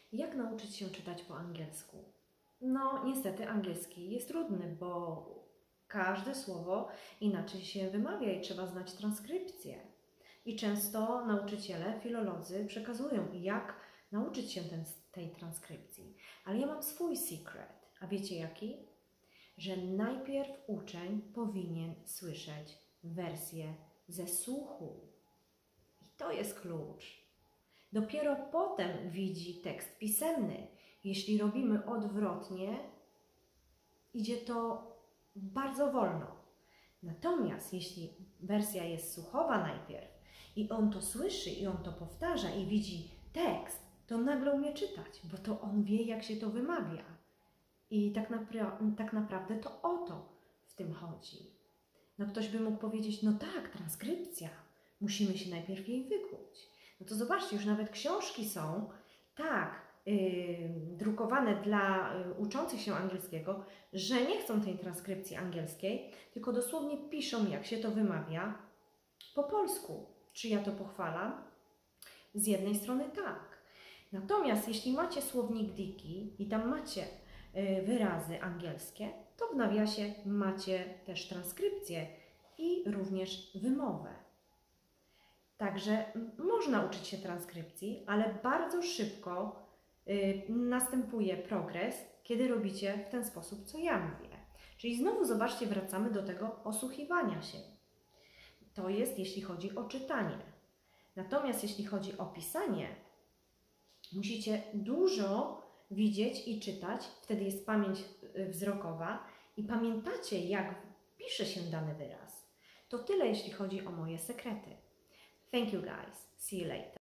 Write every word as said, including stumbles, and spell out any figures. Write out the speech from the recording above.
Jak nauczyć się czytać po angielsku? No, niestety angielski jest trudny, bo każde słowo inaczej się wymawia i trzeba znać transkrypcję. I często nauczyciele, filolodzy przekazują, jak nauczyć się ten, tej transkrypcji. Ale ja mam swój secret. A wiecie jaki? Że najpierw uczeń powinien słyszeć wersję ze słuchu. I to jest klucz. Dopiero potem widzi tekst pisemny. Jeśli robimy odwrotnie, idzie to bardzo wolno. Natomiast jeśli wersja jest słuchowa najpierw i on to słyszy i on to powtarza i widzi tekst, to nagle umie czytać, bo to on wie, jak się to wymawia. I tak, napra- tak naprawdę to o to w tym chodzi. No ktoś by mógł powiedzieć, no tak, transkrypcja, musimy się najpierw jej wykuć. No to zobaczcie, już nawet książki są tak yy, drukowane dla yy, uczących się angielskiego, że nie chcą tej transkrypcji angielskiej, tylko dosłownie piszą, jak się to wymawia po polsku. Czy ja to pochwalam? Z jednej strony tak. Natomiast jeśli macie słownik Diki i tam macie yy, wyrazy angielskie, to w nawiasie macie też transkrypcję i również wymowę. Także można uczyć się transkrypcji, ale bardzo szybko y, następuje progres, kiedy robicie w ten sposób, co ja mówię. Czyli znowu zobaczcie, wracamy do tego osłuchiwania się. To jest jeśli chodzi o czytanie. Natomiast jeśli chodzi o pisanie, musicie dużo widzieć i czytać, wtedy jest pamięć wzrokowa i pamiętacie, jak pisze się dany wyraz. To tyle, jeśli chodzi o moje sekrety. Thank you guys. See you later.